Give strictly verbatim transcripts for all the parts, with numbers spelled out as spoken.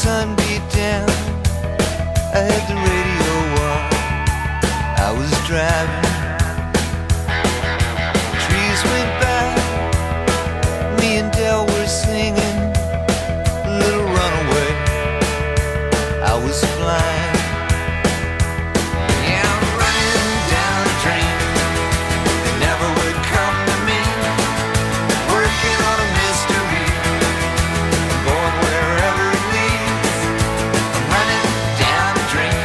sun beat down, I had the radio on. I was driving, trees went by, me and Del were singing Little Runaway. I was flying, yeah, I'm running down a dream that never would come to me, working on a mystery, going wherever it leads. I'm running down a dream.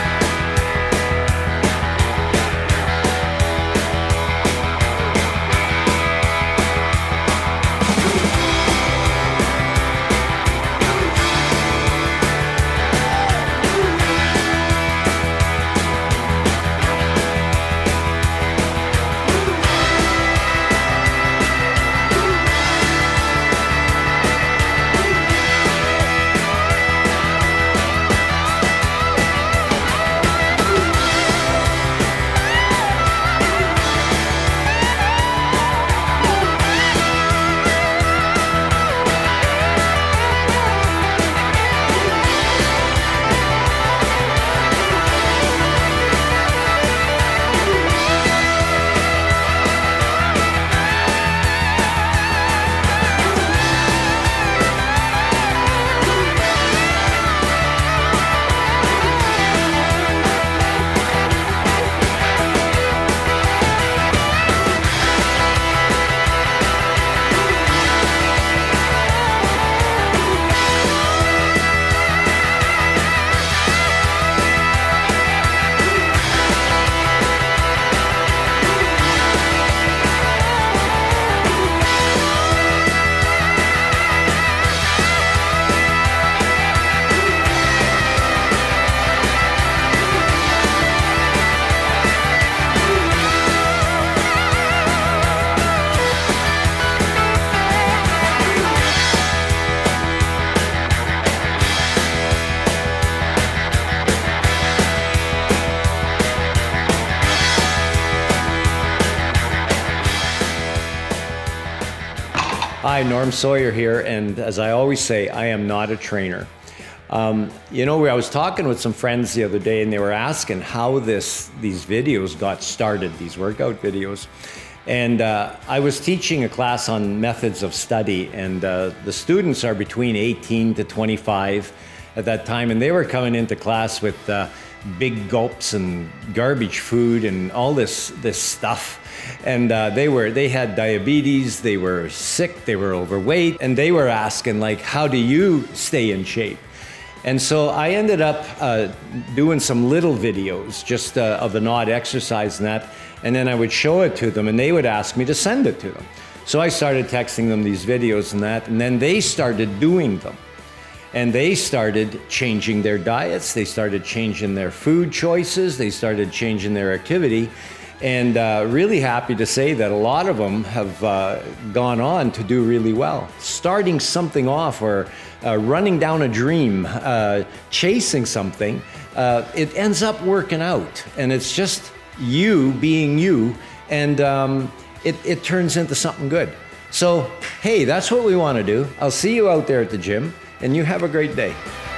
Hi, Norm Sawyer here, and as I always say, I am not a trainer. Um, you know, I was talking with some friends the other day, and they were asking how this these videos got started, these workout videos. And uh, I was teaching a class on methods of study, and uh, the students are between eighteen to twenty-five at that time, and they were coming into class with uh, big gulps and garbage food and all this this stuff. And uh, they were they had diabetes, they were sick, they were overweight, and they were asking, like, how do you stay in shape? And so I ended up uh, doing some little videos just uh, of the N O D exercise and that, and then I would show it to them and they would ask me to send it to them. So I started texting them these videos and that, and then they started doing them. And they started changing their diets, they started changing their food choices, they started changing their activity. And uh, really happy to say that a lot of them have uh, gone on to do really well. Starting something off or uh, running down a dream, uh, chasing something, uh, it ends up working out. And it's just you being you, and um, it, it turns into something good. So, hey, that's what we want to do. I'll see you out there at the gym, and you have a great day.